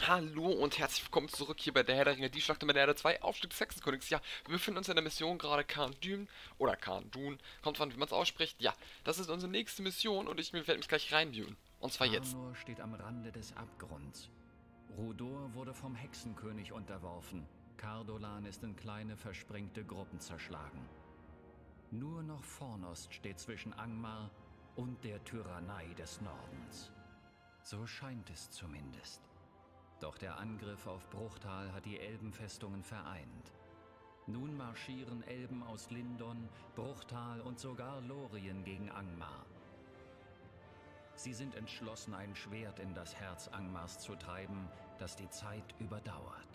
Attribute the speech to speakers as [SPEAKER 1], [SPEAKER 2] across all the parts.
[SPEAKER 1] Hallo und herzlich willkommen zurück hier bei der Herr der Ringe, die Schlacht um Erde 2, Aufstieg des Hexenkönigs. Ja, wir befinden uns in der Mission gerade Khan-Dûn oder Khan-Dûn, kommt von wie man es ausspricht. Ja, das ist unsere nächste Mission und ich werde mich gleich reinviewen. Und zwar jetzt.
[SPEAKER 2] Arnor steht am Rande des Abgrunds. Rudor wurde vom Hexenkönig unterworfen. Cardolan ist in kleine, versprengte Gruppen zerschlagen. Nur noch Fornost steht zwischen Angmar und der Tyrannei des Nordens. So scheint es zumindest. Doch der Angriff auf Bruchtal hat die Elbenfestungen vereint. Nun marschieren Elben aus Lindon, Bruchtal und sogar Lorien gegen Angmar. Sie sind entschlossen, ein Schwert in das Herz Angmars zu treiben, das die Zeit überdauert.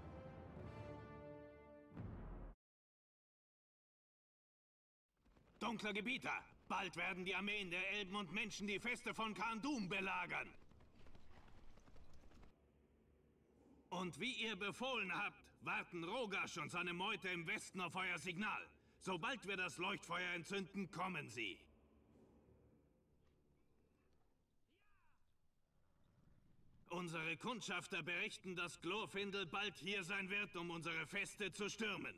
[SPEAKER 3] Dunkler Gebieter, bald werden die Armeen der Elben und Menschen die Feste von Khan-Dûm belagern. Und wie ihr befohlen habt, warten Rogasch und seine Meute im Westen auf euer Signal. Sobald wir das Leuchtfeuer entzünden, kommen sie. Unsere Kundschafter berichten, dass Glorfindel bald hier sein wird, um unsere Feste zu stürmen.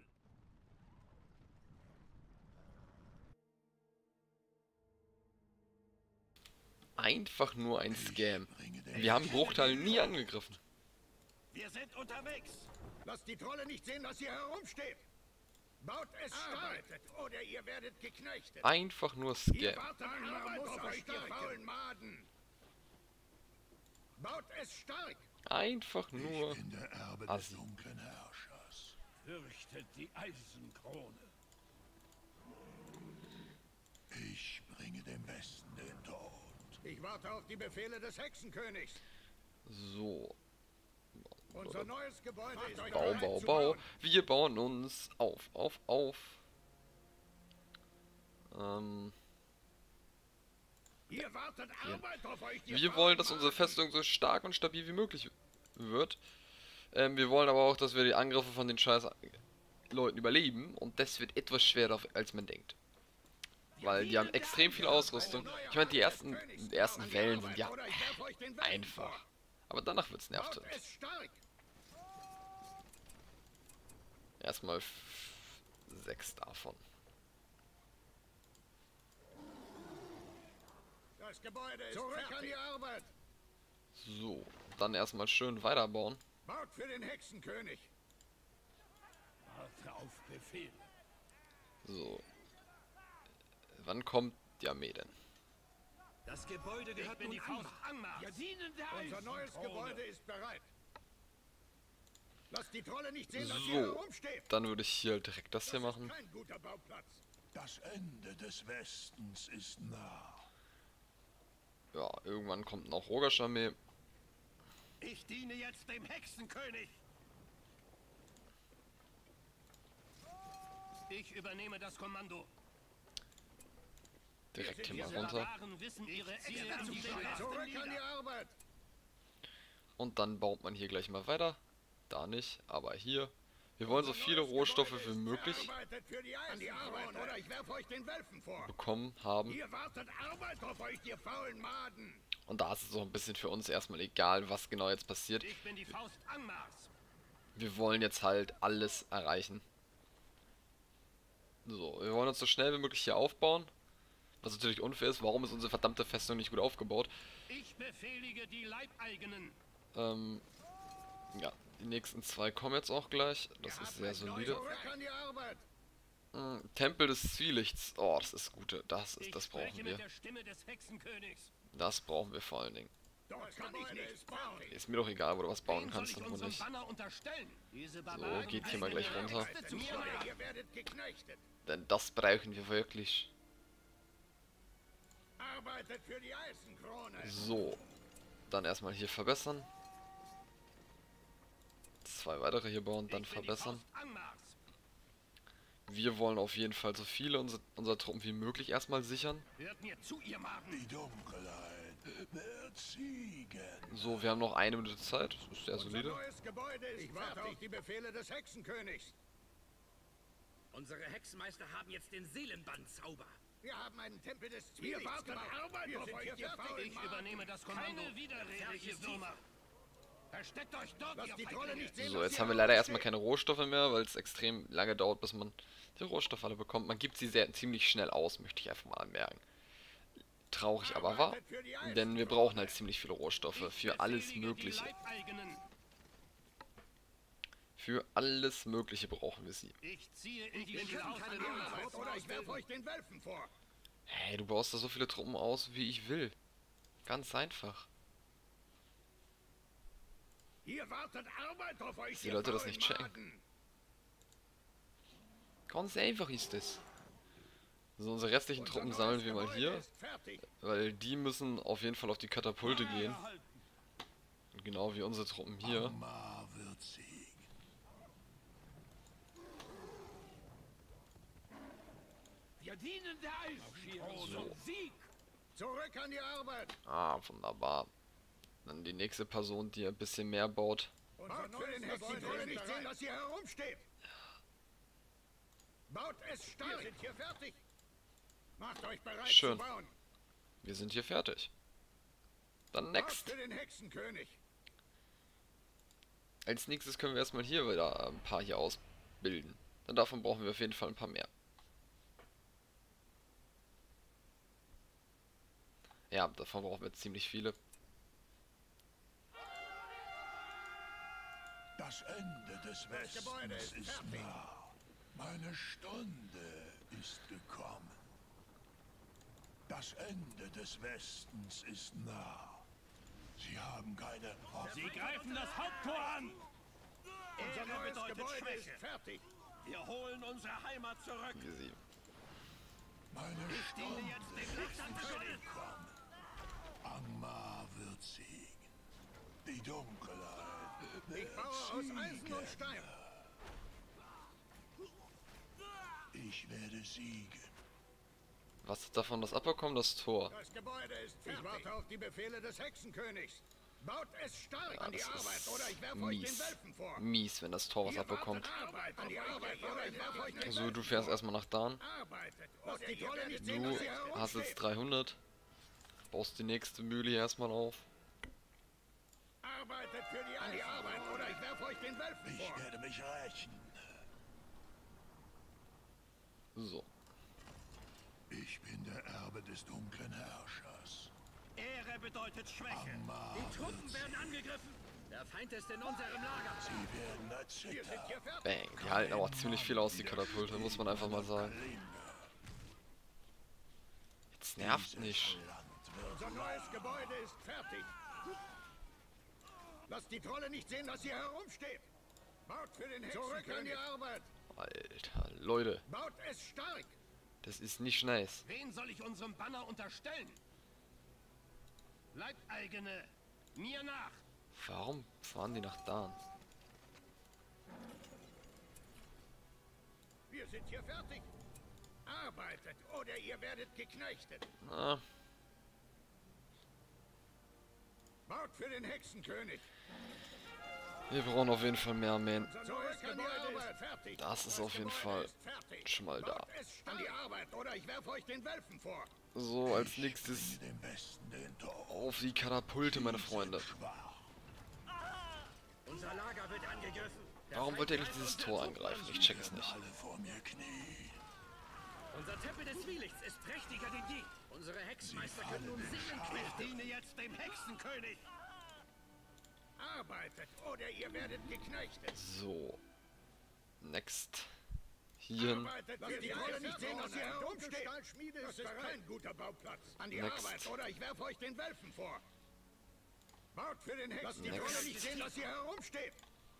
[SPEAKER 1] Einfach nur ein Scam. Wir haben Bruchtal nie angegriffen.
[SPEAKER 3] Wir sind unterwegs.
[SPEAKER 4] Lasst die Trolle nicht sehen, was hier herumsteht. Baut es stark, oder ihr werdet geknechtet.
[SPEAKER 1] Einfach nur
[SPEAKER 4] Ihr
[SPEAKER 1] Scam.
[SPEAKER 4] wartet Arbeit auf euch, ihr faulen Maden. Baut es stark.
[SPEAKER 1] Einfach nur
[SPEAKER 5] Ich bin der Erbe des
[SPEAKER 1] Assi.
[SPEAKER 5] dunklen Herrschers.
[SPEAKER 3] Fürchtet die Eisenkrone.
[SPEAKER 5] Ich bringe dem Westen den Tod.
[SPEAKER 4] Ich warte auf die Befehle des Hexenkönigs.
[SPEAKER 1] So.
[SPEAKER 4] Unser neues Gebäude ist euch
[SPEAKER 1] Bau,
[SPEAKER 4] bereit
[SPEAKER 1] Bau,
[SPEAKER 4] zu
[SPEAKER 1] Bau.
[SPEAKER 4] bauen.
[SPEAKER 1] Wir bauen uns auf.
[SPEAKER 4] Ihr wartet Arbeit auf euch, ihr
[SPEAKER 1] Wir
[SPEAKER 4] faulen
[SPEAKER 1] wollen, dass unsere
[SPEAKER 4] Maden.
[SPEAKER 1] Festung so stark und stabil wie möglich wird. Wir wollen aber auch, dass wir die Angriffe von den scheiß Leuten überleben. Und das wird etwas schwerer, als man denkt. Weil die haben extrem viel Ausrüstung. Ich meine, die ersten Wellen sind ja
[SPEAKER 4] Oder ich werf euch den Wellen
[SPEAKER 1] einfach.
[SPEAKER 4] vor.
[SPEAKER 1] Aber danach wird's
[SPEAKER 4] Baut
[SPEAKER 1] nervtötend.
[SPEAKER 4] es stark.
[SPEAKER 1] Erstmal 6 davon.
[SPEAKER 4] Das Gebäude ist zurück fertig. An die Arbeit.
[SPEAKER 1] So, dann erstmal schön weiterbauen.
[SPEAKER 4] Baut für den Hexenkönig.
[SPEAKER 3] Warte auf Befehl.
[SPEAKER 1] So. Wann kommt die Armee denn?
[SPEAKER 3] Das Gebäude gehört nun Angmar. Wir dienen der
[SPEAKER 4] Unser neues
[SPEAKER 3] Eisenkrone.
[SPEAKER 4] Gebäude ist bereit. Lasst die Trolle nicht sehen, was hier
[SPEAKER 1] So,
[SPEAKER 4] herumsteht.
[SPEAKER 1] dann würde ich hier direkt das hier
[SPEAKER 4] Das ist
[SPEAKER 1] machen.
[SPEAKER 4] kein guter Bauplatz.
[SPEAKER 5] Das Ende des Westens ist nah.
[SPEAKER 1] Ja, irgendwann kommt noch Rogasch Armee.
[SPEAKER 3] Ich diene jetzt dem Hexenkönig. Ich übernehme das Kommando.
[SPEAKER 1] Direkt hier mal
[SPEAKER 3] Diese
[SPEAKER 1] runter.
[SPEAKER 3] Barbaren wissen ihre Ziele zu
[SPEAKER 4] Zurück an die Arbeit.
[SPEAKER 1] Und dann baut man hier gleich mal weiter. Da nicht, aber hier. Wir wollen so viele Rohstoffe wie möglich
[SPEAKER 4] Arbeitet für die an die Arbeit, oder ich werf euch den Welfen vor.
[SPEAKER 1] bekommen haben.
[SPEAKER 4] Ihr wartet Arbeit auf euch, ihr faulen Maden.
[SPEAKER 1] Und da ist es auch ein bisschen für uns erstmal egal, was genau jetzt passiert.
[SPEAKER 3] Ich bin die Faust Angmars.
[SPEAKER 1] Wir wollen jetzt halt alles erreichen. So, wir wollen uns so schnell wie möglich hier aufbauen. Was natürlich unfair ist, warum ist unsere verdammte Festung nicht gut aufgebaut?
[SPEAKER 3] Ich befehlige die Leibeigenen.
[SPEAKER 1] Ja, die nächsten 2 kommen jetzt auch gleich. Das ist sehr solide.
[SPEAKER 4] Zurück an die Arbeit.
[SPEAKER 1] Tempel des Zwielichts. Oh, das ist gut. Das
[SPEAKER 3] Ich
[SPEAKER 1] brauchen
[SPEAKER 3] spreche
[SPEAKER 1] wir.
[SPEAKER 3] mit der Stimme des Hexenkönigs.
[SPEAKER 1] Das brauchen wir vor allen Dingen.
[SPEAKER 4] Dort kann ich nicht bauen.
[SPEAKER 1] Ist mir doch egal, wo du was bauen
[SPEAKER 3] Wem soll
[SPEAKER 1] kannst
[SPEAKER 3] ich
[SPEAKER 1] und wo
[SPEAKER 3] unserem
[SPEAKER 1] nicht.
[SPEAKER 3] Banner unterstellen? Diese
[SPEAKER 1] So,
[SPEAKER 3] Barbaren
[SPEAKER 1] geht hier mal
[SPEAKER 3] wissen
[SPEAKER 1] gleich
[SPEAKER 3] ihre
[SPEAKER 1] runter.
[SPEAKER 3] Ängste zu
[SPEAKER 4] Oder
[SPEAKER 3] steuern.
[SPEAKER 4] ihr werdet geknechtet.
[SPEAKER 1] Denn das brauchen wir wirklich.
[SPEAKER 4] Arbeitet für die Eisenkrone.
[SPEAKER 1] So. Dann erstmal hier verbessern. 2 weitere hier bauen, dann
[SPEAKER 3] Ich bin die
[SPEAKER 1] verbessern.
[SPEAKER 3] Faust Angmars.
[SPEAKER 1] Wir wollen auf jeden Fall so viele unserer Truppen wie möglich erstmal sichern.
[SPEAKER 3] Hört mir zu, ihr Maden.
[SPEAKER 5] Die Dunkelheit wird siegen.
[SPEAKER 1] So, wir haben noch 1 Minute Zeit. Das ist sehr
[SPEAKER 4] Unser
[SPEAKER 1] solide.
[SPEAKER 4] neues Gebäude ist ich warte auf die Befehle des Hexenkönigs.
[SPEAKER 6] Unsere Hexenmeister haben jetzt den Seelenbandzauber.
[SPEAKER 4] Wir haben einen Tempel des Zwielichts. Wir warten Arbeit auf euch, ihr faulen
[SPEAKER 3] Ich
[SPEAKER 4] Maden.
[SPEAKER 3] übernehme das Kommando. Keine Widerrede, ihr Würmer.
[SPEAKER 6] Versteckt euch dort,
[SPEAKER 4] Lasst
[SPEAKER 6] ihr
[SPEAKER 4] die Trolle
[SPEAKER 6] Feiglinge.
[SPEAKER 4] nicht sehen,
[SPEAKER 1] So,
[SPEAKER 4] was
[SPEAKER 1] jetzt
[SPEAKER 4] hier
[SPEAKER 1] haben wir leider erstmal
[SPEAKER 4] herumsteht.
[SPEAKER 1] keine Rohstoffe mehr, weil es extrem lange dauert, bis man die Rohstoffe alle bekommt. Man gibt sie ziemlich schnell aus, möchte ich einfach mal anmerken. Traurig aber wahr, denn wir brauchen halt ziemlich viele Rohstoffe für alles
[SPEAKER 3] Befehlige die
[SPEAKER 1] Mögliche.
[SPEAKER 3] Leibeigenen.
[SPEAKER 1] Für alles Mögliche brauchen wir sie.
[SPEAKER 3] Ich ziehe in die
[SPEAKER 4] Wir
[SPEAKER 3] Schlacht
[SPEAKER 4] können keine Arbeit, oder ich werfe euch den Wölfen vor.
[SPEAKER 1] Hey, du baust da so viele Truppen aus, wie ich will. Ganz einfach.
[SPEAKER 4] Hier wartet Arbeit auf euch,
[SPEAKER 1] Die
[SPEAKER 4] ihr
[SPEAKER 1] Leute das
[SPEAKER 4] faulen
[SPEAKER 1] nicht checken.
[SPEAKER 4] Maden.
[SPEAKER 1] Ganz einfach ist es. So, unsere restlichen Truppen
[SPEAKER 4] Unser
[SPEAKER 1] sammeln
[SPEAKER 4] neues
[SPEAKER 1] wir mal
[SPEAKER 4] Gebäude
[SPEAKER 1] hier,
[SPEAKER 4] ist fertig.
[SPEAKER 1] weil die müssen auf jeden Fall auf die Katapulte gehen. Genau wie unsere Truppen hier.
[SPEAKER 5] Angmar wird siegen.
[SPEAKER 6] Wir dienen der Eisenkrone zum Sieg.
[SPEAKER 4] Zurück an die Arbeit.
[SPEAKER 1] Ah, wunderbar. Dann die nächste Person, die ein bisschen mehr baut.
[SPEAKER 4] Baut für den Hexentrolle nicht sehen, dass hier herumsteht. Baut es stark. Wir sind hier fertig. Macht euch bereit
[SPEAKER 1] Schön.
[SPEAKER 4] zu bauen.
[SPEAKER 1] Wir sind hier fertig. Dann
[SPEAKER 4] Baut
[SPEAKER 1] next.
[SPEAKER 4] für den Hexenkönig.
[SPEAKER 1] Als nächstes können wir erstmal hier wieder ein paar hier ausbilden. Dann davon brauchen wir auf jeden Fall ein paar mehr. Ja, davon brauchen wir ziemlich viele.
[SPEAKER 5] Das Ende des
[SPEAKER 4] Gebäude
[SPEAKER 5] Westens
[SPEAKER 4] ist
[SPEAKER 5] ist
[SPEAKER 4] fertig.
[SPEAKER 5] nah. Meine Stunde ist gekommen. Das Ende des Westens ist nah. Sie haben keine Hoffnung.
[SPEAKER 3] Sie greifen das Haupttor an.
[SPEAKER 4] Unser
[SPEAKER 3] Ehre
[SPEAKER 4] neues
[SPEAKER 3] bedeutet
[SPEAKER 4] Gebäude ist
[SPEAKER 3] Schwäche.
[SPEAKER 4] fertig.
[SPEAKER 3] Wir holen unsere Heimat zurück.
[SPEAKER 1] Wie sie.
[SPEAKER 5] Meine
[SPEAKER 3] Ich diene
[SPEAKER 5] Stunde
[SPEAKER 3] jetzt dem Lichtankönig.
[SPEAKER 5] gekommen. Angmar wird siegen. Die Dunkelheit wird
[SPEAKER 4] Ich baue aus Eisen und
[SPEAKER 5] siegen.
[SPEAKER 4] Stein.
[SPEAKER 5] Ich werde siegen.
[SPEAKER 1] Was ist davon das abbekommen? Das Tor.
[SPEAKER 4] Das Gebäude ist fertig. Ich warte auf die Befehle des Hexenkönigs. Baut es stark
[SPEAKER 1] Ja,
[SPEAKER 4] an die
[SPEAKER 1] das
[SPEAKER 4] Arbeit, oder ich
[SPEAKER 1] ist
[SPEAKER 4] werfe euch den
[SPEAKER 1] mies.
[SPEAKER 4] Wölfen vor.
[SPEAKER 1] Mies, wenn das Tor was
[SPEAKER 4] Hier
[SPEAKER 1] abbekommt.
[SPEAKER 4] wartet Arbeit an die Arbeit, oder ich werfe euch den
[SPEAKER 1] Also
[SPEAKER 4] Wölfen
[SPEAKER 1] du fährst
[SPEAKER 4] vor.
[SPEAKER 1] erstmal nach da.
[SPEAKER 4] Arbeitet. Lasst die Trolle nicht sehen,
[SPEAKER 1] Du
[SPEAKER 4] dass ihr
[SPEAKER 1] hast jetzt
[SPEAKER 4] herumsteht.
[SPEAKER 1] 300. Baust die nächste Mühle hier erstmal auf.
[SPEAKER 4] Arbeitet für die Arbeit, oder ich werfe euch den Wölfen
[SPEAKER 5] Ich
[SPEAKER 4] vor.
[SPEAKER 5] werde mich rächen.
[SPEAKER 1] So.
[SPEAKER 5] Ich bin der Erbe des dunklen Herrschers.
[SPEAKER 3] Ehre bedeutet Schwäche.
[SPEAKER 5] Angmar
[SPEAKER 6] Die Truppen werden angegriffen. Der Feind ist in unserem Lager.
[SPEAKER 5] Sie werden
[SPEAKER 4] Wir
[SPEAKER 5] erzittern.
[SPEAKER 4] sind hier fertig.
[SPEAKER 1] Bang. Die halten aber auch ziemlich viel aus, die Katapulte, muss man einfach mal sagen. Jetzt nervt nicht.
[SPEAKER 4] Unser neues Gebäude ist fertig. Lasst die Trolle nicht sehen, dass hier herumsteht. Baut für den Hexenkönig. Zurück an die Arbeit.
[SPEAKER 1] Alter, Leute.
[SPEAKER 4] Baut es stark.
[SPEAKER 1] Das ist nicht nice.
[SPEAKER 3] Wen soll ich unserem Banner unterstellen? Leibeigene, mir nach.
[SPEAKER 1] Warum fahren die nach da?
[SPEAKER 4] Wir sind hier fertig. Arbeitet, oder ihr werdet geknechtet.
[SPEAKER 1] Na,
[SPEAKER 4] Baut für den Hexenkönig.
[SPEAKER 1] wir brauchen auf jeden Fall mehr Armeen.
[SPEAKER 4] Zurück an die Arbeit. Fertig.
[SPEAKER 1] Das ist auf jeden Fall schon mal da.
[SPEAKER 4] Baut es an die Arbeit, oder ich werfe euch den Wölfen vor.
[SPEAKER 1] So, als nächstes
[SPEAKER 5] Dem Westen den Tod.
[SPEAKER 1] auf die Katapulte, meine Freunde.
[SPEAKER 5] Schwach.
[SPEAKER 6] Unser Lager wird angegriffen. Der
[SPEAKER 1] Warum
[SPEAKER 6] Feind
[SPEAKER 1] wollt ihr nicht
[SPEAKER 6] greift
[SPEAKER 1] dieses
[SPEAKER 6] uns
[SPEAKER 1] Tor
[SPEAKER 6] der
[SPEAKER 1] angreifen?
[SPEAKER 6] Truppen
[SPEAKER 1] Ich check es
[SPEAKER 5] Werden
[SPEAKER 1] nicht.
[SPEAKER 5] alle vor mir knien.
[SPEAKER 6] an. Unser Tempel des Zwielichts ist prächtiger denn je. Unsere Hexenmeister können nun Seelen
[SPEAKER 3] Ich
[SPEAKER 6] knechten.
[SPEAKER 3] diene jetzt dem Hexenkönig.
[SPEAKER 4] Arbeitet, oder ihr werdet geknechtet.
[SPEAKER 1] So. Next. Hier.
[SPEAKER 4] Arbeitet, lasst die Trolle nicht sehen, dass ihr herumsteht. Das ist kein guter Bauplatz. An die
[SPEAKER 1] Next.
[SPEAKER 4] Arbeit, oder ich werfe euch den Wölfen vor. Baut für den Hexen. Lasst die
[SPEAKER 1] Next.
[SPEAKER 4] Trolle nicht sehen, dass ihr herumsteht.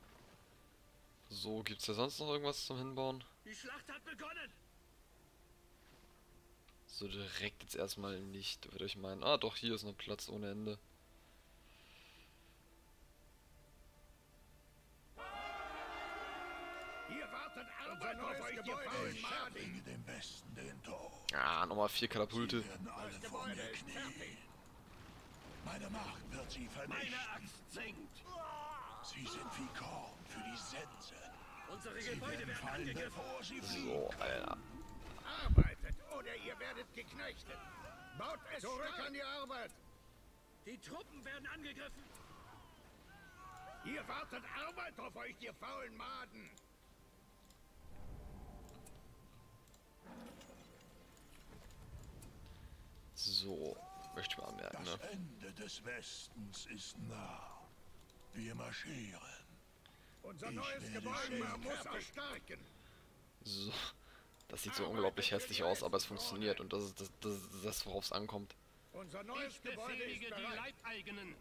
[SPEAKER 1] So, gibt's hier sonst noch irgendwas zum Hinbauen?
[SPEAKER 6] Die Schlacht hat begonnen.
[SPEAKER 1] So direkt jetzt erstmal nicht, würde ich meinen. Ah, doch, hier ist noch Platz ohne Ende.
[SPEAKER 4] Hier wartet Arbeit auf euch, ihr faulen Maden.
[SPEAKER 5] Bringe dem Westen den Tod.
[SPEAKER 1] Ah, nochmal 4 Katapulte.
[SPEAKER 5] Werden alle vor mir knien. Meine Macht wird sie
[SPEAKER 3] Meine
[SPEAKER 5] vernichten.
[SPEAKER 3] Axt sinkt.
[SPEAKER 5] Sie sind wie Korn für die Sense.
[SPEAKER 6] Unsere
[SPEAKER 5] Sie
[SPEAKER 6] Gebäude
[SPEAKER 5] werden
[SPEAKER 6] werden
[SPEAKER 5] fallen,
[SPEAKER 6] angegriffen.
[SPEAKER 5] bevor sie fliehen.
[SPEAKER 1] So, Alter.
[SPEAKER 4] Arbeitet, oder ihr werdet geknechtet. Baut es zurück an die Arbeit.
[SPEAKER 6] Die Truppen werden angegriffen.
[SPEAKER 4] Hier wartet Arbeit auf euch, ihr faulen Maden.
[SPEAKER 1] So, möchte ich mal anmerken,
[SPEAKER 5] Das
[SPEAKER 1] ne?
[SPEAKER 5] Ende des Westens ist nah. Wir marschieren.
[SPEAKER 4] Unser
[SPEAKER 5] Ich
[SPEAKER 4] neues
[SPEAKER 5] werde
[SPEAKER 4] Gebäude
[SPEAKER 5] schön
[SPEAKER 4] muss erstarken.
[SPEAKER 1] So. Das sieht so unglaublich hässlich aus, aber es funktioniert und das ist das, worauf es ankommt.
[SPEAKER 4] Unser neues Gebäude ist
[SPEAKER 6] Die
[SPEAKER 4] bereit.
[SPEAKER 6] Leibeigenen.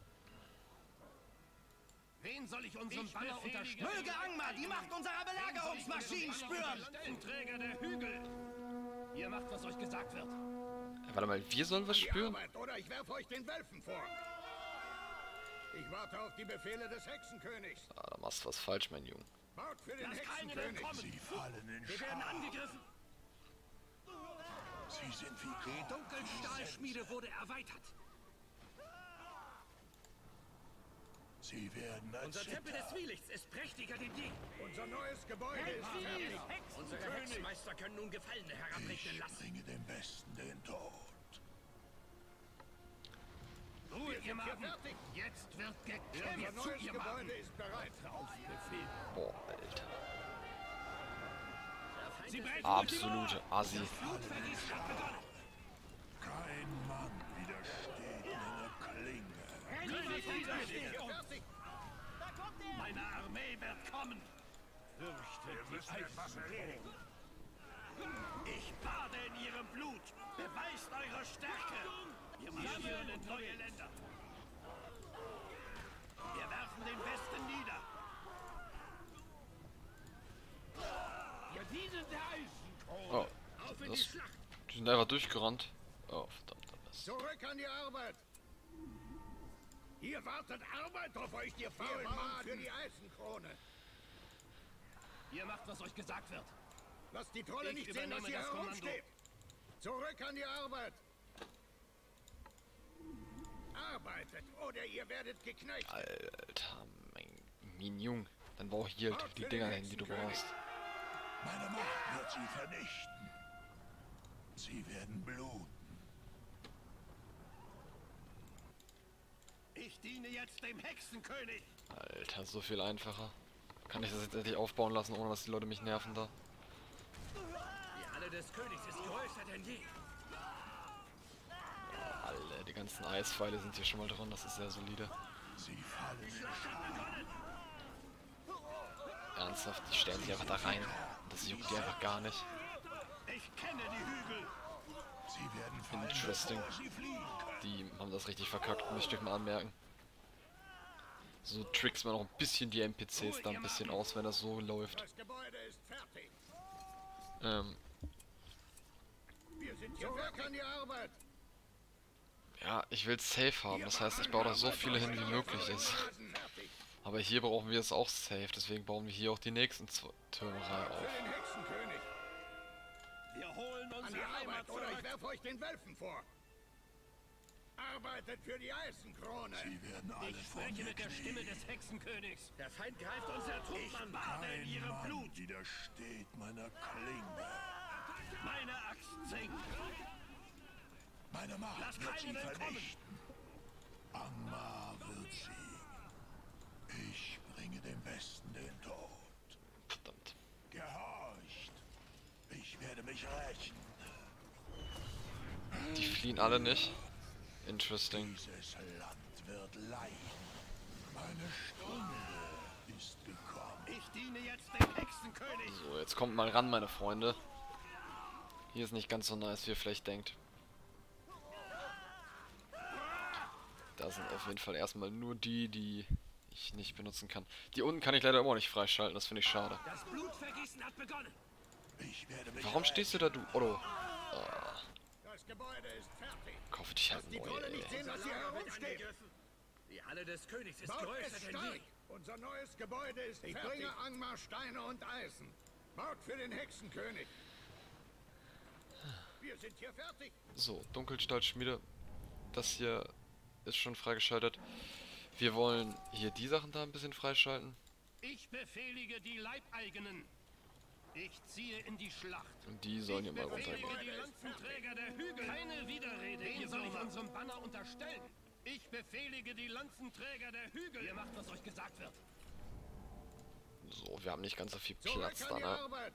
[SPEAKER 6] Wen soll ich unserem Banner unterstellen?
[SPEAKER 7] Möge Angmar die Macht unserer Belagerungsmaschinen spüren!
[SPEAKER 6] Träger der Hügel. Ihr macht, was euch gesagt wird.
[SPEAKER 1] Warte mal, wir sollen was
[SPEAKER 4] Die
[SPEAKER 1] spüren?
[SPEAKER 4] Arbeit, oder ich werfe euch den Wölfen vor. Ich warte auf die Befehle des Hexenkönigs.
[SPEAKER 1] Ah, da machst du was falsch, mein Junge.
[SPEAKER 4] Baut für den
[SPEAKER 6] Lasst keine
[SPEAKER 4] Hexenkönig.
[SPEAKER 6] kommen.
[SPEAKER 5] Sie fallen in
[SPEAKER 6] Wir werden
[SPEAKER 5] Schar.
[SPEAKER 6] angegriffen.
[SPEAKER 5] Sie sind wie
[SPEAKER 6] Die
[SPEAKER 5] Gott.
[SPEAKER 6] Dunkelstahlschmiede wurde erweitert.
[SPEAKER 5] Sie werden
[SPEAKER 6] Unser Tempel des
[SPEAKER 5] erzittern.
[SPEAKER 6] Zwielichts ist prächtiger denn je.
[SPEAKER 4] Unser neues Gebäude ist fertig.
[SPEAKER 6] Unsere Hexenmeister können nun Gefallene herabregnen
[SPEAKER 5] Ich
[SPEAKER 6] lassen.
[SPEAKER 5] bringe dem Besten den Tod.
[SPEAKER 6] Ruhe, ihr
[SPEAKER 4] Hier
[SPEAKER 6] Magen.
[SPEAKER 4] fertig.
[SPEAKER 6] Jetzt wird
[SPEAKER 4] Unser
[SPEAKER 6] gekämpft.
[SPEAKER 4] neues
[SPEAKER 6] Ihr
[SPEAKER 4] Gebäude
[SPEAKER 6] Magen.
[SPEAKER 4] ist bereit.
[SPEAKER 6] Auf Befehl.
[SPEAKER 1] Boah, Alter.
[SPEAKER 6] Sie brechen
[SPEAKER 1] Absolute Assi.
[SPEAKER 6] Blutvergießen hat begonnen.
[SPEAKER 5] Kein Mann widersteht meiner Klinge.
[SPEAKER 4] Hier fertig.
[SPEAKER 6] Meine Armee wird kommen. Fürchtet die Eisenkrone. Ich bade in ihrem Blut. Beweist eure Stärke. Wir marschieren in neue Länder. Wir werfen den Westen nieder. Wir dienen der Eisenkrone.
[SPEAKER 1] Oh,
[SPEAKER 6] Auf in die
[SPEAKER 1] das,
[SPEAKER 6] Schlacht.
[SPEAKER 1] die sind einfach durchgerannt. Oh, verdammter Mist.
[SPEAKER 4] Zurück an die Arbeit. Hier wartet Arbeit auf euch, ihr faulen Maden. Für die Eisenkrone.
[SPEAKER 6] Ihr macht, was euch gesagt wird.
[SPEAKER 4] Lasst die Trolle
[SPEAKER 6] Ich
[SPEAKER 4] nicht sehen, dass
[SPEAKER 6] übernehme
[SPEAKER 4] ihr
[SPEAKER 6] das Kommando.
[SPEAKER 4] herumsteht. Zurück an die Arbeit. Arbeitet, oder ihr werdet geknechtet.
[SPEAKER 1] Alter, mein Junge. Dann brauch ich hier halt die Dinger hin, die du brauchst.
[SPEAKER 5] Meine Macht wird sie vernichten. Sie werden bluten.
[SPEAKER 6] Ich diene jetzt dem Hexenkönig.
[SPEAKER 1] Alter, so viel einfacher. Kann ich das jetzt endlich aufbauen lassen, ohne dass die Leute mich nerven da?
[SPEAKER 6] Die Halle des Königs ist größer denn je.
[SPEAKER 1] Alle, die ganzen Eispfeile sind hier schon mal drin, das ist sehr solide.
[SPEAKER 5] Sie fallen in Schar.
[SPEAKER 1] Ernsthaft, die stellen sich einfach da rein. Das juckt die einfach gar nicht.
[SPEAKER 6] Ich kenne die Hügel.
[SPEAKER 5] Sie werden fallen,
[SPEAKER 1] Interesting.
[SPEAKER 5] bevor sie fliehen können.
[SPEAKER 1] Die haben das richtig verkackt, möchte ich mal anmerken. So trickst man auch ein bisschen die NPCs da ein bisschen aus, wenn das so läuft.
[SPEAKER 4] Das Gebäude ist fertig.
[SPEAKER 1] Wir
[SPEAKER 4] sind zurück an die Arbeit.
[SPEAKER 1] Ja, ich will safe haben, das heißt, ich baue da so viele hin, wie möglich ist. Aber hier brauchen wir es auch safe, deswegen bauen wir hier auch die nächsten Türmerei auf.
[SPEAKER 4] Für den Hexenkönig.
[SPEAKER 6] Wir holen
[SPEAKER 4] An die
[SPEAKER 6] unsere Heimat
[SPEAKER 4] Arbeit, oder ich
[SPEAKER 6] zurück.
[SPEAKER 4] werfe euch den Wölfen vor. Arbeitet für die Eisenkrone.
[SPEAKER 5] Sie werden alle
[SPEAKER 6] Ich
[SPEAKER 5] vor
[SPEAKER 6] spreche
[SPEAKER 5] mir
[SPEAKER 6] mit der Stimme
[SPEAKER 5] knien.
[SPEAKER 6] des Hexenkönigs. Der Feind greift unser Truppen an. Bade in
[SPEAKER 5] Kein
[SPEAKER 6] ihrem
[SPEAKER 5] Mann
[SPEAKER 6] Blut.
[SPEAKER 5] widersteht meiner Klinge.
[SPEAKER 6] Meine Axt sinkt.
[SPEAKER 5] Meine Macht
[SPEAKER 6] Lass
[SPEAKER 5] wird sie
[SPEAKER 6] keinen entkommen.
[SPEAKER 5] vernichten. Angmar wird siegen. Ich bringe dem Westen den Tod.
[SPEAKER 1] Verdammt.
[SPEAKER 5] Gehorcht. Ich werde mich rächen.
[SPEAKER 1] Die fliehen alle nicht. Interesting.
[SPEAKER 5] Dieses Land wird leiden. Meine Stunde ist gekommen.
[SPEAKER 6] Ich diene jetzt dem Hexenkönig.
[SPEAKER 1] So, jetzt kommt mal ran, meine Freunde. Hier ist nicht ganz so nice, wie ihr vielleicht denkt. Da sind auf jeden Fall erstmal nur die ich nicht benutzen kann. Die unten kann ich leider immer noch nicht freischalten, das finde ich schade.
[SPEAKER 6] Das Blutvergießen hat begonnen.
[SPEAKER 5] Ich werde mich
[SPEAKER 1] Warum stehst du da, du Otto?
[SPEAKER 4] Das Gebäude ist fertig.
[SPEAKER 1] Kaufe dich halt
[SPEAKER 4] Die
[SPEAKER 1] neu,
[SPEAKER 4] Trolle nicht
[SPEAKER 1] ey.
[SPEAKER 4] sehen, dass ihr
[SPEAKER 6] Lager wird
[SPEAKER 4] herumsteht.
[SPEAKER 6] angegriffen. Die Halle des Königs ist
[SPEAKER 4] Baut
[SPEAKER 6] größer
[SPEAKER 4] es
[SPEAKER 6] denn je.
[SPEAKER 4] stark. Unser neues Gebäude ist fertig. Ich bringe Angmar Steine und Eisen. Baut für den Hexenkönig. Wir sind hier fertig.
[SPEAKER 1] So, Dunkelstahlschmiede. Das hier ist schon freigeschaltet. Wir wollen hier die Sachen da ein bisschen freischalten.
[SPEAKER 6] Ich befehlige die Leibeigenen. Ich ziehe in die Schlacht.
[SPEAKER 1] Und die sollen hier mal runtergehen.
[SPEAKER 6] Die Lanzenträger der Hügel. Keine Widerrede. Wen soll ich unserem Banner unterstellen? Ich befehlige die Lanzenträger der Hügel. Ihr macht, was euch gesagt wird.
[SPEAKER 1] So, wir haben nicht ganz so viel
[SPEAKER 4] Zurück
[SPEAKER 1] Platz
[SPEAKER 4] an
[SPEAKER 1] da,
[SPEAKER 4] die
[SPEAKER 1] ne?
[SPEAKER 4] Arbeit!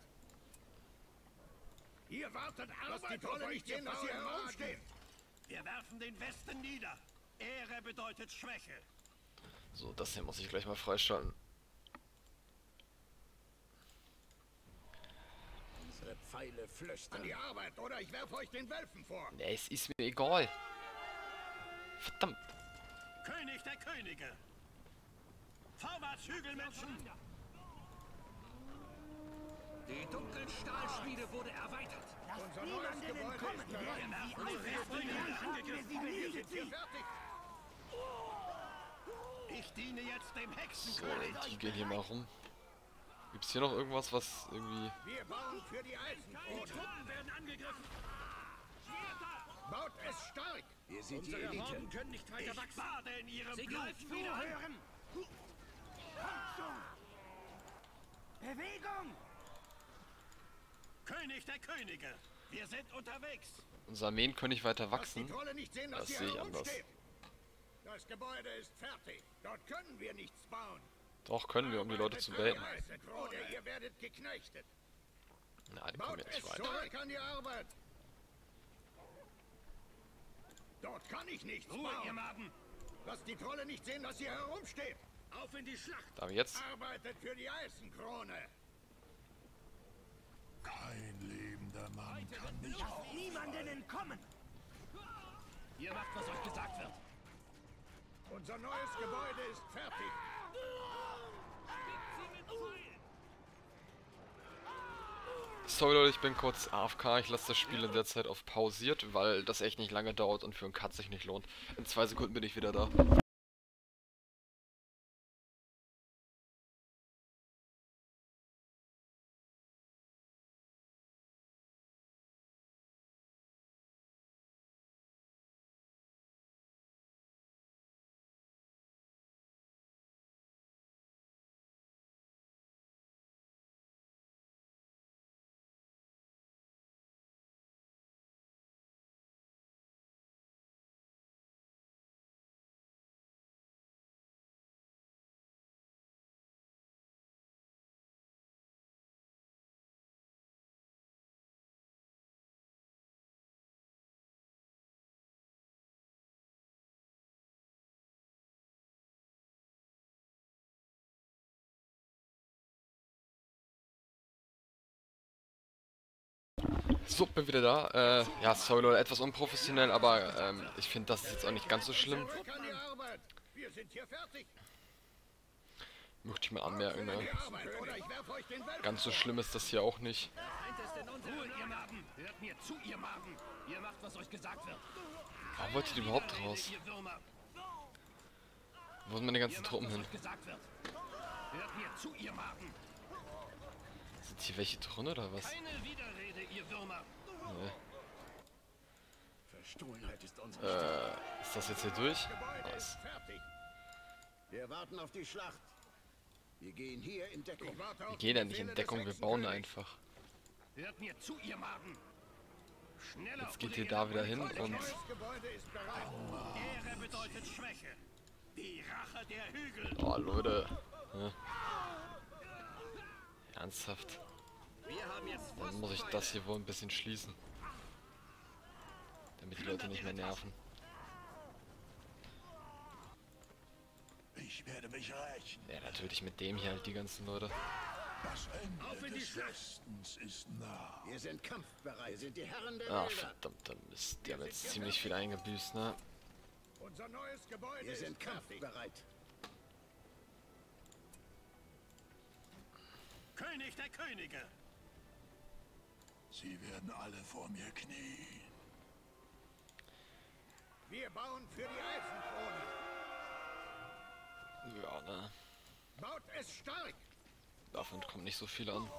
[SPEAKER 4] Ihr wartet Arbeit, die Trolle nicht sehen, dass ihr herumsteht!
[SPEAKER 6] Wir werfen den Westen nieder. Ehre bedeutet Schwäche.
[SPEAKER 1] So, das hier muss ich gleich mal freischalten.
[SPEAKER 4] Unsere Pfeile flüstern. An die Arbeit, oder ich werfe euch den Wölfen vor!
[SPEAKER 1] Ne, es ist mir egal. Verdammt.
[SPEAKER 6] König der Könige. Vorwärts, Hügelmenschen.
[SPEAKER 7] Die Dunkelstahlschmiede wurde erweitert.
[SPEAKER 4] Unser neues Gebäude ist bereit. Wir sind hier fertig!
[SPEAKER 6] Ich diene jetzt dem
[SPEAKER 1] So,
[SPEAKER 6] Hexenkönig.
[SPEAKER 1] die gehen hier mal rum. Gibt's hier noch irgendwas, was irgendwie...
[SPEAKER 4] Wir bauen für die Eisenkrone!
[SPEAKER 6] Truppen werden angegriffen.
[SPEAKER 4] Baut es stark!
[SPEAKER 7] Wir sind die Elite.
[SPEAKER 6] Können nicht weiter wachsen. Ich bade in ihrem Blut. Wieder hören.
[SPEAKER 7] Bewegung!
[SPEAKER 6] König der Könige. Wir sind unterwegs.
[SPEAKER 1] Unsere Armeen können nicht weiter
[SPEAKER 4] Lass die
[SPEAKER 1] wachsen.
[SPEAKER 4] Trolle nicht sehen, dass
[SPEAKER 1] Das
[SPEAKER 4] ihr
[SPEAKER 1] sehe ich anders.
[SPEAKER 4] herumsteht! Das Gebäude ist fertig. Dort können wir nichts bauen.
[SPEAKER 1] Doch, können wir, um die Leute zu baiten.
[SPEAKER 4] Oder ihr werdet geknechtet.
[SPEAKER 1] Na, die kommen
[SPEAKER 4] Baut
[SPEAKER 1] hier nicht
[SPEAKER 4] es
[SPEAKER 1] weiter.
[SPEAKER 4] zurück an die Arbeit. Dort kann ich nichts
[SPEAKER 6] Ruhe, ihr
[SPEAKER 4] bauen.
[SPEAKER 6] Maden.
[SPEAKER 4] Lasst die Trolle nicht sehen, dass ihr herumsteht.
[SPEAKER 6] Auf in die Schlacht.
[SPEAKER 1] Aber jetzt...
[SPEAKER 4] Arbeitet für die Eisenkrone.
[SPEAKER 5] Kein lebender Mann kann mich auf.
[SPEAKER 7] Niemanden entkommen!
[SPEAKER 6] Ihr macht, was euch gesagt wird.
[SPEAKER 4] Unser neues Gebäude ist fertig.
[SPEAKER 1] Sorry Leute, ich bin kurz AFK. Ich lasse das Spiel in der Zeit auf pausiert, weil das echt nicht lange dauert und für einen Cut sich nicht lohnt. In 2 Sekunden bin ich wieder da. So, bin wieder da. Ja, sorry Leute, etwas unprofessionell, aber ich finde, das ist jetzt auch nicht ganz so schlimm.
[SPEAKER 4] Zurück an die Arbeit. Wir sind hier fertig.
[SPEAKER 1] Möchte ich mal anmerken, ne?
[SPEAKER 4] Die Arbeit, oder ich werfe euch den Wölfen
[SPEAKER 1] Ganz so
[SPEAKER 4] vor.
[SPEAKER 1] schlimm ist das hier auch nicht.
[SPEAKER 6] Ruhe, ihr Maden. Hört mir zu, ihr Maden. Ihr macht, was euch gesagt wird.
[SPEAKER 1] Warum wollt ihr die überhaupt raus?
[SPEAKER 6] Ihr Würmer.
[SPEAKER 1] Wo sind meine ganzen Truppen
[SPEAKER 6] Was
[SPEAKER 1] hin?
[SPEAKER 6] euch gesagt wird. Hört mir zu, ihr Maden.
[SPEAKER 1] Sind hier welche drin oder was?
[SPEAKER 6] Keine Widerrede, ihr Würmer.
[SPEAKER 1] Nee.
[SPEAKER 7] Verstohlenheit ist unser
[SPEAKER 1] Ist das jetzt hier durch?
[SPEAKER 4] Gebäude
[SPEAKER 1] Nice.
[SPEAKER 4] ist fertig.
[SPEAKER 7] Wir warten auf die Schlacht. Wir gehen hier in Deckung.
[SPEAKER 4] Ich warte
[SPEAKER 1] Wir
[SPEAKER 4] auf
[SPEAKER 1] gehen
[SPEAKER 4] die
[SPEAKER 1] ja nicht in
[SPEAKER 4] Befehle
[SPEAKER 1] Deckung,
[SPEAKER 4] des
[SPEAKER 1] wir bauen
[SPEAKER 4] Hexenkönigs.
[SPEAKER 1] einfach.
[SPEAKER 6] Hört mir zu, ihr Maden. Schneller.
[SPEAKER 1] Jetzt geht
[SPEAKER 6] oder
[SPEAKER 1] ihr
[SPEAKER 6] ihr
[SPEAKER 1] da wieder hin
[SPEAKER 6] werdet
[SPEAKER 1] und...
[SPEAKER 4] Neues Gebäude ist bereit.
[SPEAKER 6] Ehre bedeutet Schwäche. Die Rache der Hügel.
[SPEAKER 1] Oh Leute. Ja. Ernsthaft.
[SPEAKER 6] Wir haben jetzt
[SPEAKER 1] Dann muss ich das hier wohl ein bisschen schließen. Damit die Leute nicht mehr nerven.
[SPEAKER 5] Ich werde mich rächen.
[SPEAKER 1] Ja, natürlich mit dem hier halt die ganzen Leute.
[SPEAKER 5] Das Ende des Westens ist nah.
[SPEAKER 7] Wir sind kampfbereit. Wir sind die Herren der
[SPEAKER 1] Ah,
[SPEAKER 7] Wälder.
[SPEAKER 1] verdammter Mist. Die haben jetzt ziemlich viel eingebüßt, ne?
[SPEAKER 4] Unser neues Gebäude
[SPEAKER 7] Wir
[SPEAKER 4] ist
[SPEAKER 7] sind
[SPEAKER 4] fertig.
[SPEAKER 7] kampfbereit.
[SPEAKER 6] König der Könige.
[SPEAKER 5] Sie werden alle vor mir knien.
[SPEAKER 4] Wir bauen für die Eisenkrone.
[SPEAKER 1] Ja, ne?
[SPEAKER 4] Baut es stark.
[SPEAKER 1] Davon kommt nicht so viel an.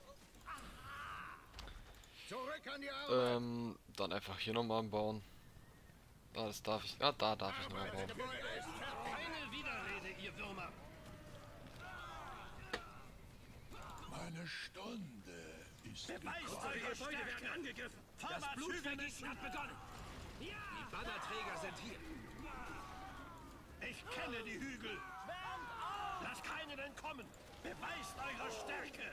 [SPEAKER 4] Zurück an die Arbeit.
[SPEAKER 1] Dann einfach hier nochmal bauen. Das darf ich. Ja, da darf ich nochmal
[SPEAKER 4] Das
[SPEAKER 1] bauen.
[SPEAKER 4] Gebäude ist fertig.
[SPEAKER 6] Keine Widerrede, ihr Würmer.
[SPEAKER 5] Meine Stunde ist
[SPEAKER 6] Beweist
[SPEAKER 5] gekommen.
[SPEAKER 6] eure Stärke. Angegriffen.
[SPEAKER 7] Das
[SPEAKER 6] Vorwärts,
[SPEAKER 7] Blutvergießen
[SPEAKER 6] Hügelmenschen.
[SPEAKER 7] hat begonnen. Die Bannerträger sind hier.
[SPEAKER 3] Ich kenne die Hügel. Lasst keinen entkommen. Beweist eure Stärke.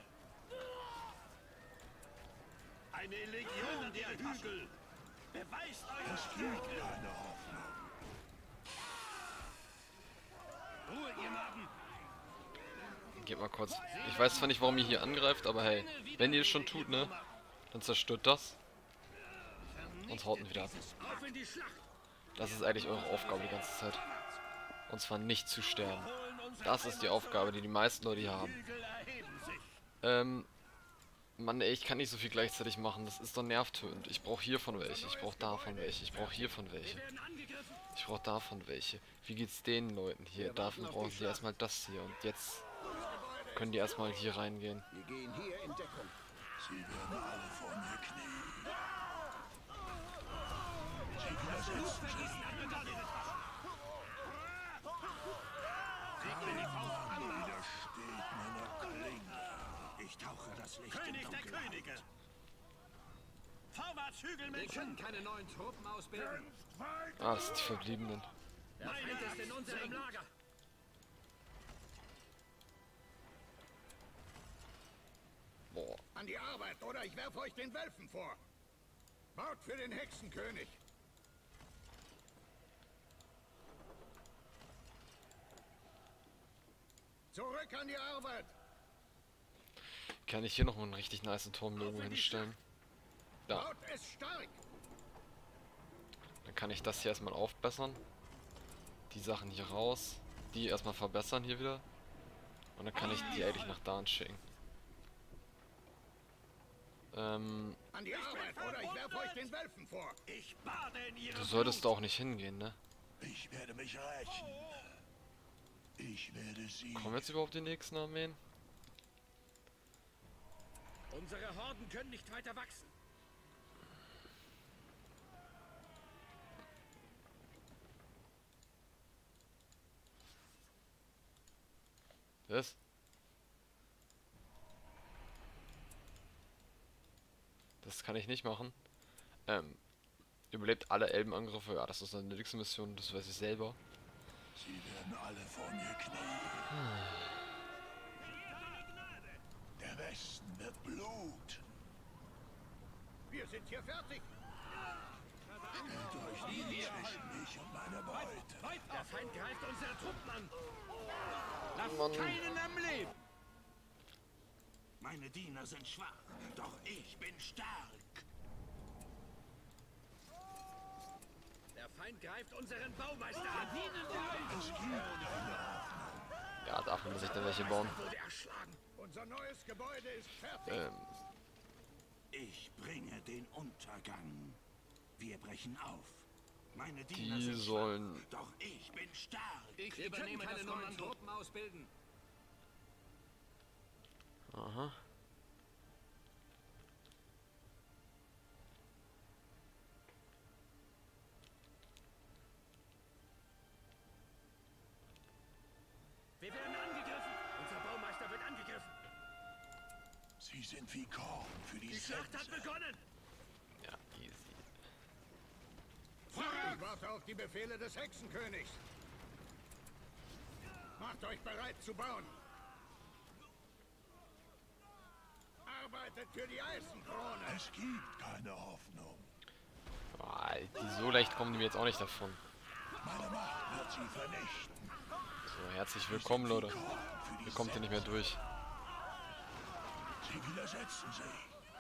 [SPEAKER 3] Eine Legion der Hügel. Beweist eure Stärke.
[SPEAKER 5] Keine Hoffnung.
[SPEAKER 3] Ruhe, ihr Narben.
[SPEAKER 1] Geht mal kurz. Ich weiß zwar nicht, warum ihr hier angreift, aber hey, wenn ihr es schon tut, ne, dann zerstört das und haut ihn wieder ab.
[SPEAKER 3] Auf in die Schlacht.
[SPEAKER 1] Das ist eigentlich eure Aufgabe die ganze Zeit. Und zwar nicht zu sterben. Das ist die Aufgabe, die die meisten Leute hier haben.
[SPEAKER 3] Hügel erheben sich.
[SPEAKER 1] Mann, ey, ich kann nicht so viel gleichzeitig machen. Das ist doch nervtötend. Ich brauche hiervon welche. Ich brauche davon welche. Ich brauche hiervon welche.
[SPEAKER 3] Werden angegriffen.
[SPEAKER 1] Ich brauche davon welche. Wie geht's den Leuten hier? Davon brauchen die erstmal das hier. Und jetzt können die erstmal hier reingehen.
[SPEAKER 7] Wir gehen hier in Deckung.
[SPEAKER 5] Sie werden alle vor mir knien. Sie widersetzen sich. Widersteht meiner Klinge.
[SPEAKER 7] Ich tauche das Licht
[SPEAKER 3] König
[SPEAKER 7] im
[SPEAKER 3] der
[SPEAKER 7] Dunkelheit.
[SPEAKER 3] Könige. Vorwärts, Hügelmenschen.
[SPEAKER 6] Keine neuen Truppen ausbilden.
[SPEAKER 1] Ah, das sind die Verbliebenen.
[SPEAKER 6] Der Feind ist in unserem Lager.
[SPEAKER 1] Boah.
[SPEAKER 4] An die Arbeit, oder ich werfe euch den Wölfen vor. Baut für den Hexenkönig. Zurück an die Arbeit.
[SPEAKER 1] Kann ich hier noch einen richtig nice Turm irgendwo hinstellen? Da.
[SPEAKER 4] Baut es stark.
[SPEAKER 1] Dann kann ich das hier erstmal aufbessern. Die Sachen hier raus. Die erstmal verbessern hier wieder. Und dann kann ich die eigentlich nach da schicken.
[SPEAKER 4] An die Arbeit, oder ich werfe euch den Wölfen vor.
[SPEAKER 3] Ich bade in ihrem
[SPEAKER 1] Du solltest da auch nicht hingehen, ne?
[SPEAKER 5] Ich werde mich rächen. Ich werde sie.
[SPEAKER 1] Kommen jetzt überhaupt die nächsten Armeen?
[SPEAKER 6] Unsere Horden können nicht weiter wachsen.
[SPEAKER 1] Was? Das kann ich nicht machen. Überlebt alle Elbenangriffe. Ja, das ist eine nächste Mission, das weiß ich selber.
[SPEAKER 5] Sie werden alle vor mir knien. Der Westen wird Blut.
[SPEAKER 4] Wir sind hier fertig.
[SPEAKER 5] Stellt euch nie zwischen mich und meine Beute.
[SPEAKER 6] Der Feind greift unsere Truppen an.
[SPEAKER 1] Mann.
[SPEAKER 6] Keinen am Leben.
[SPEAKER 3] Meine Diener sind schwach, doch ich bin stark.
[SPEAKER 6] Der Feind greift unseren Baumeister an.
[SPEAKER 5] Es gibt keine Hoffnung.
[SPEAKER 1] Ja, dafür muss ich dann welche bauen.
[SPEAKER 6] Wurde erschlagen.
[SPEAKER 4] Unser neues Gebäude ist fertig.
[SPEAKER 3] Ich bringe den Untergang. Wir brechen auf. Meine Diener
[SPEAKER 1] Die
[SPEAKER 3] sind
[SPEAKER 1] sollen...
[SPEAKER 3] schwach, doch ich bin stark.
[SPEAKER 6] Ich übernehme keine neuen Truppen ausbilden.
[SPEAKER 1] Aha.
[SPEAKER 6] Wir werden angegriffen. Unser Baumeister wird angegriffen.
[SPEAKER 5] Sie sind wie Korn für die
[SPEAKER 6] Die Schlacht hat
[SPEAKER 5] Sense.
[SPEAKER 6] begonnen.
[SPEAKER 1] Ja, easy.
[SPEAKER 4] Ich warte auf die Befehle des Hexenkönigs. Macht euch bereit zu bauen. Arbeitet für die Eisenkrone.
[SPEAKER 5] Es gibt keine Hoffnung.
[SPEAKER 1] Ah, so leicht kommen die mir jetzt auch nicht davon.
[SPEAKER 5] Meine Macht wird sie vernichten.
[SPEAKER 1] So, herzlich willkommen, Leute.
[SPEAKER 5] Korn für die
[SPEAKER 1] Ihr kommt hier nicht mehr durch.
[SPEAKER 5] Sie widersetzen sich.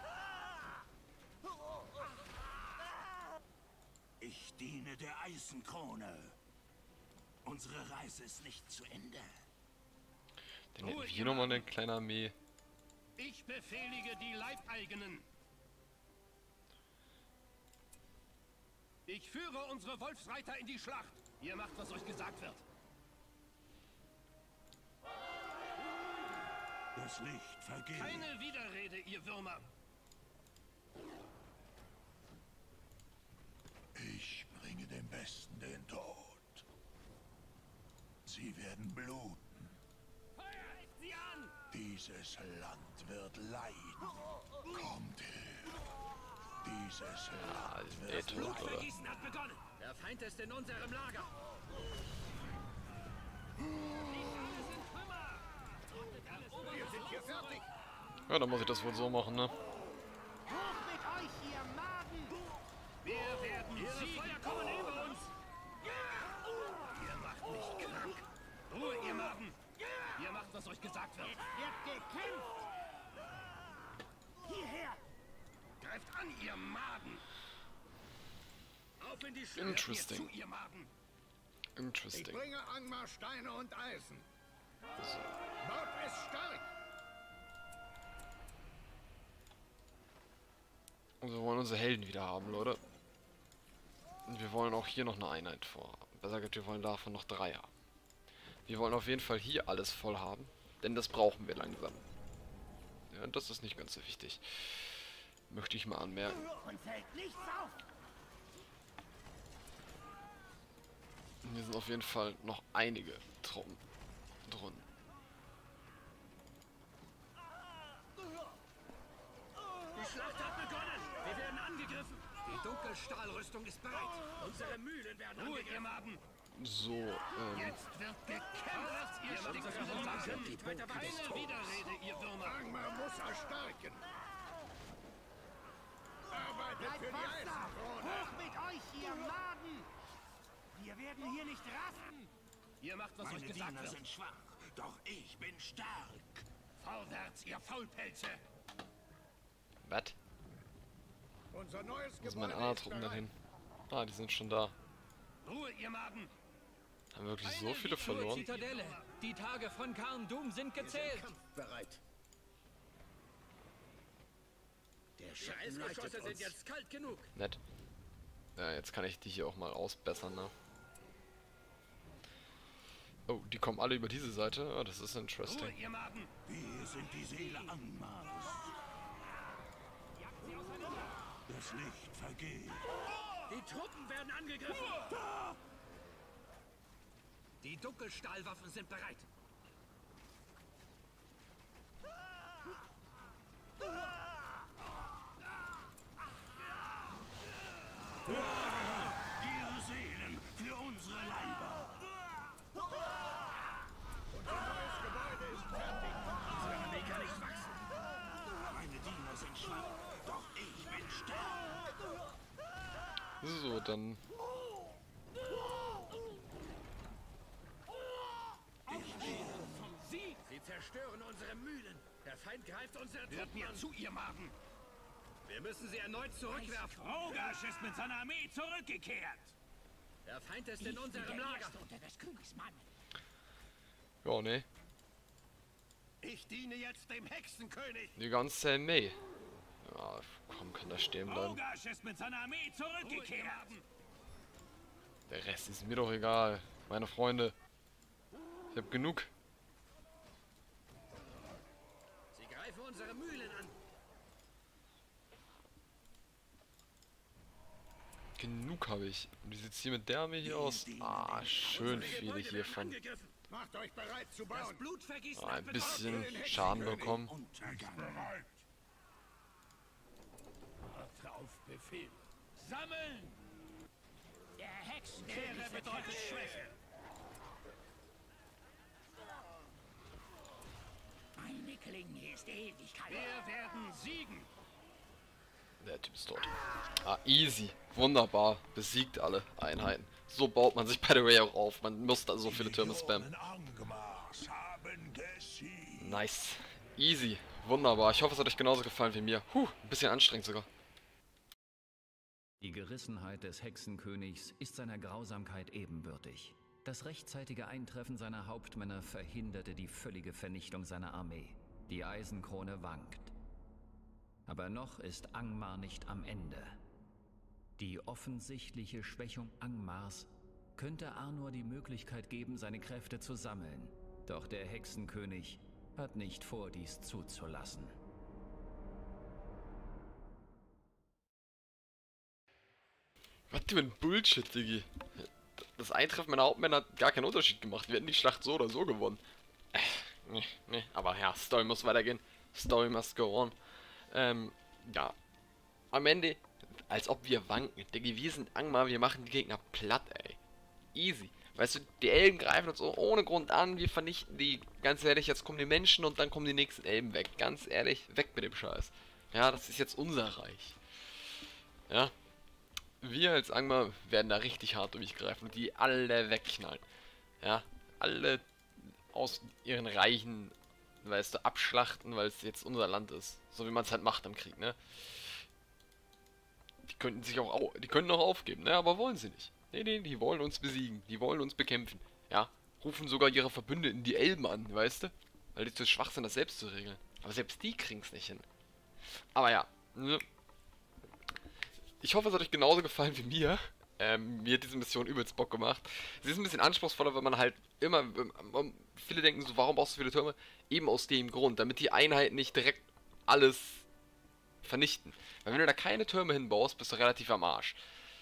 [SPEAKER 3] Ich diene der Eisenkrone. Unsere Reise ist nicht zu Ende.
[SPEAKER 1] Dann hätten wir hier nochmal eine kleine Armee.
[SPEAKER 3] Ich befehlige die Leibeigenen. Ich führe unsere Wolfsreiter in die Schlacht. Ihr macht, was euch gesagt wird.
[SPEAKER 5] Das Licht vergeht.
[SPEAKER 3] Keine Widerrede, ihr Würmer.
[SPEAKER 5] Ich bringe dem Westen den Tod. Sie werden bluten.
[SPEAKER 3] Feuert sie an!
[SPEAKER 5] Dieses Land wird leiden. Kommt her. Dieses Land
[SPEAKER 1] Ey,
[SPEAKER 5] wird
[SPEAKER 1] tot, oder?
[SPEAKER 6] Vergießen hat begonnen. Der Feind ist in unserem Lager.
[SPEAKER 4] Wir sind hier fertig.
[SPEAKER 1] Ja, dann muss ich das wohl so machen, ne?
[SPEAKER 6] Hoch mit euch, ihr Maden! Wir werden siegen! Feuer kommen über uns! Ihr macht mich krank! Ruhe, ihr Maden! Ihr macht, was euch gesagt wird! Es wird gekämpft! Hierher! Greift an, ihr Maden! Auf in die Schlacht!
[SPEAKER 1] Interesting.
[SPEAKER 6] Zu, ihr Maden!
[SPEAKER 4] Ich
[SPEAKER 1] Interesting.
[SPEAKER 4] bringe Angmar Steine und Eisen. Baut es stark.
[SPEAKER 1] Und wir wollen unsere Helden wieder haben, Leute. Und wir wollen auch hier noch eine Einheit vorhaben. Besser gesagt, wir wollen davon noch 3 haben. Wir wollen auf jeden Fall hier alles voll haben, denn das brauchen wir langsam. Ja, das ist nicht ganz so wichtig. Möchte ich mal anmerken.
[SPEAKER 6] Und fällt nichts auf!
[SPEAKER 1] Hier sind auf jeden Fall noch einige Truppen drin.
[SPEAKER 6] Die Schlacht hat begonnen! Wir werden angegriffen! Die Dunkelstahlrüstung ist bereit! Unsere Mühlen werden angegriffen!
[SPEAKER 1] So,
[SPEAKER 6] Jetzt wird gekämpft! Ihr Stinksachen! Nicht weiter keine Widerrede, ihr Würmer!
[SPEAKER 4] Angmar muss erstarken. Arbeitet für die Eisenkrone.
[SPEAKER 6] Hoch mit euch, ihr Maden! Wir werden hier nicht rasten! Ihr macht, was euch gesagt wird!
[SPEAKER 3] sind schwach, doch ich bin stark.
[SPEAKER 6] Vorwärts, ihr Faulpelze!
[SPEAKER 1] was?
[SPEAKER 4] Unser neues
[SPEAKER 1] Wo sind meine
[SPEAKER 4] Gebäude
[SPEAKER 1] anderen
[SPEAKER 4] ist
[SPEAKER 1] Truppen
[SPEAKER 4] bereit.
[SPEAKER 1] dahin? Ah, die sind schon da.
[SPEAKER 6] Ruhe, ihr Maden!
[SPEAKER 1] Haben wir wirklich so viele verloren?
[SPEAKER 2] Zitadelle. Die Tage von Karn Dum sind gezählt.
[SPEAKER 7] Kampfbereit. Der
[SPEAKER 6] Die
[SPEAKER 7] Schatten leitet
[SPEAKER 6] Eisgeschosse sind
[SPEAKER 7] uns.
[SPEAKER 6] jetzt kalt genug!
[SPEAKER 1] Nett. Ja, jetzt kann ich die hier auch mal ausbessern, ne? Oh, die kommen alle über diese Seite. Ah, das ist
[SPEAKER 6] Ruhe,
[SPEAKER 1] interesting.
[SPEAKER 6] ihr Maden!
[SPEAKER 3] Wir sind die Seele Angmars. Das Licht vergeht.
[SPEAKER 6] Die Truppen werden angegriffen! Die Dunkelstahlwaffen sind bereit!
[SPEAKER 3] Ihre Seelen für unsere Leiber.
[SPEAKER 4] Unser neues Gebäude ist fertig.
[SPEAKER 6] Unsere Armee kann nicht wachsen!
[SPEAKER 3] Meine Diener sind schwach, doch ich bin stark.
[SPEAKER 1] So, dann.
[SPEAKER 6] Sie zerstören unsere Mühlen! Der Feind greift unsere Truppen an!
[SPEAKER 3] Zu, ihr Maden.
[SPEAKER 6] Wir müssen sie erneut zurückwerfen!
[SPEAKER 3] Rogasch ist mit seiner Armee zurückgekehrt.
[SPEAKER 6] Der Feind ist in unserem Lager!
[SPEAKER 1] Ja, ne.
[SPEAKER 3] Ich diene jetzt dem Hexenkönig.
[SPEAKER 1] Die ganze Armee. Ja, komm, kann da stehen bleiben.
[SPEAKER 3] Rogasch ist mit seiner Armee zurückgekehrt.
[SPEAKER 1] Der Rest ist mir doch egal. Meine Freunde. Ich hab genug.
[SPEAKER 6] Sie greifen unsere Mühlen an!
[SPEAKER 1] Genug habe ich. Und wie sieht's hier mit der Armee hier aus? Ah, schön
[SPEAKER 6] Unsere
[SPEAKER 1] viele
[SPEAKER 6] Gebäude
[SPEAKER 1] hier
[SPEAKER 6] werden
[SPEAKER 1] von.
[SPEAKER 6] angegriffen!
[SPEAKER 4] Macht euch bereit zu
[SPEAKER 6] Das
[SPEAKER 4] bauen.
[SPEAKER 6] Blutvergießen
[SPEAKER 1] Ein
[SPEAKER 6] hat begonnen!
[SPEAKER 1] bisschen Schaden bekommen.
[SPEAKER 3] Untergang. Bereit. Auf Befehl.
[SPEAKER 6] Sammeln! Der Hexenkönig Ehre bedeutet Schwäche!
[SPEAKER 8] Meine Klinge ist Ewigkeit.
[SPEAKER 6] Wir werden siegen!
[SPEAKER 1] Der Typ ist tot. Ah, easy. Wunderbar. Besiegt alle Einheiten. So baut man sich by the way auch auf. Man muss da so viele Türme spammen.
[SPEAKER 5] Legionen Angmars haben gesiegt.
[SPEAKER 1] Nice. Easy. Wunderbar. Ich hoffe, es hat euch genauso gefallen wie mir. Ein bisschen anstrengend sogar.
[SPEAKER 2] Die Gerissenheit des Hexenkönigs ist seiner Grausamkeit ebenbürtig. Das rechtzeitige Eintreffen seiner Hauptmänner verhinderte die völlige Vernichtung seiner Armee. Die Eisenkrone wankt. Aber noch ist Angmar nicht am Ende. Die offensichtliche Schwächung Angmars könnte Arnor die Möglichkeit geben, seine Kräfte zu sammeln. Doch der Hexenkönig hat nicht vor, dies zuzulassen.
[SPEAKER 1] Was für ein Bullshit, Diggi. Das Eintreffen meiner Hauptmänner hat gar keinen Unterschied gemacht. Wir hätten die Schlacht so oder so gewonnen. Nee. Aber ja, Story muss weitergehen. Story must go on. Ja. Am Ende, als ob wir wanken. Diggi, wir sind Angmar, wir machen die Gegner platt, ey. Easy. Weißt du, die Elben greifen uns so ohne Grund an, wir vernichten die. Ganz ehrlich, jetzt kommen die Menschen und dann kommen die nächsten Elben weg. Ganz ehrlich, weg mit dem Scheiß. Ja, das ist jetzt unser Reich. Ja. Wir als Angmar werden da richtig hart durchgreifen und die alle wegknallen. Ja, alle aus ihren Reichen, weißt du, abschlachten, weil es jetzt unser Land ist. So wie man es halt macht im Krieg, ne? Die könnten sich die könnten auch aufgeben, ne? Aber wollen sie nicht. Nee, die wollen uns besiegen. Die wollen uns bekämpfen. Ja, rufen sogar ihre Verbündeten, die Elben an, weißt du? Weil die zu schwach sind, das selbst zu regeln. Aber selbst die kriegen es nicht hin. Aber ja, ne? Ich hoffe, es hat euch genauso gefallen wie mir. Mir hat diese Mission übelst Bock gemacht. Sie ist ein bisschen anspruchsvoller, weil man halt immer... Viele denken so, warum brauchst du viele Türme? Eben aus dem Grund, damit die Einheiten nicht direkt alles vernichten. Weil wenn du da keine Türme hinbaust, bist du relativ am Arsch.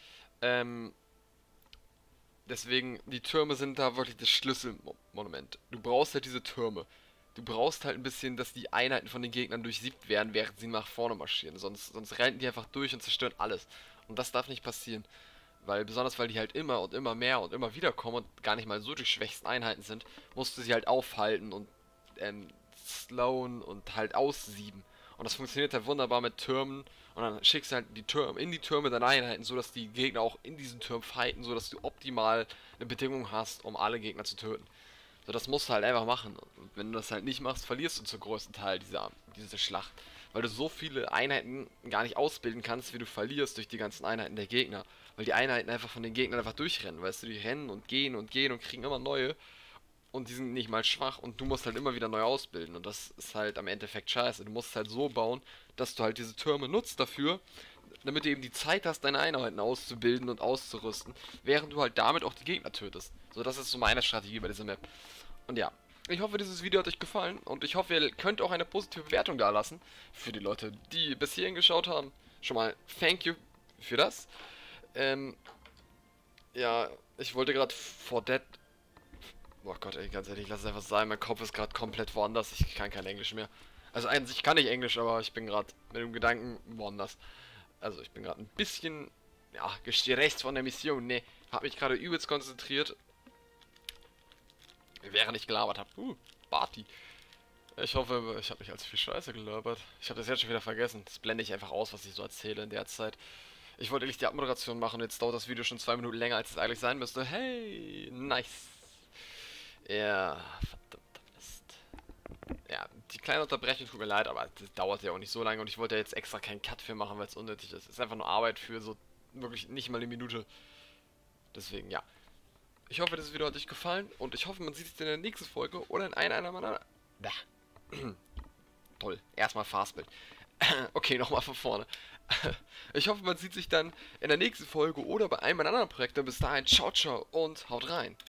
[SPEAKER 1] Deswegen, die Türme sind da wirklich das Schlüsselmonument. Du brauchst halt diese Türme. Du brauchst halt ein bisschen, dass die Einheiten von den Gegnern durchsiebt werden, während sie nach vorne marschieren. Sonst rennen die einfach durch und zerstören alles. Und das darf nicht passieren. Besonders weil die halt immer und immer mehr und immer wieder kommen und gar nicht mal so die schwächsten Einheiten sind, musst du sie halt aufhalten und slowen und halt aussieben. Und das funktioniert halt wunderbar mit Türmen. Und dann schickst du halt in die Türme deine Einheiten, sodass die Gegner auch in diesen Türmen fighten, sodass du optimal eine Bedingung hast, um alle Gegner zu töten. So, das musst du halt einfach machen. Und wenn du das halt nicht machst, verlierst du zum größten Teil diese Schlacht. Weil du so viele Einheiten gar nicht ausbilden kannst, wie du verlierst durch die ganzen Einheiten der Gegner. Weil die Einheiten einfach von den Gegnern einfach durchrennen, weißt du, die rennen und gehen und kriegen immer neue. Und die sind nicht mal schwach und du musst halt immer wieder neu ausbilden. Und das ist halt am Endeffekt scheiße. Du musst halt so bauen, dass du halt diese Türme nutzt dafür, damit du eben die Zeit hast, deine Einheiten auszubilden und auszurüsten, während du halt damit auch die Gegner tötest. So, das ist so meine Strategie bei dieser Map. Und ja, ich hoffe, dieses Video hat euch gefallen und ich hoffe, ihr könnt auch eine positive Bewertung da lassen für die Leute, die bis hierhin geschaut haben. Schon mal thank you für das. Ja, ich wollte gerade For Dead... Oh Gott, ey, ganz ehrlich, lass es einfach sein, mein Kopf ist gerade komplett woanders, ich kann kein Englisch mehr. Also eigentlich kann ich Englisch, aber ich bin gerade mit dem Gedanken woanders. Also ich bin gerade ein bisschen, ja, gestresst von der Mission, ne, hab mich gerade übelst konzentriert. Während ich gelabert habe. Barty. Ich hoffe, ich habe nicht allzu viel Scheiße gelabert. Ich habe das jetzt schon wieder vergessen. Das blende ich einfach aus, was ich so erzähle in der Zeit. Ich wollte eigentlich die Abmoderation machen und jetzt dauert das Video schon 2 Minuten länger, als es eigentlich sein müsste. Hey, nice. Ja, verdammter Mist. Ja, die kleine Unterbrechung tut mir leid, aber das dauert ja auch nicht so lange und ich wollte ja jetzt extra keinen Cut für machen, weil es unnötig ist. Es ist einfach nur Arbeit für so wirklich nicht mal eine Minute. Deswegen, ja. Ich hoffe, das Video hat euch gefallen und ich hoffe, man sieht es in der nächsten Folge oder in einer meiner... Toll, erstmal Fastbild. Okay, nochmal von vorne. Ich hoffe, man sieht sich dann in der nächsten Folge oder bei einem meiner anderen Projekte. Bis dahin, ciao, ciao und haut rein.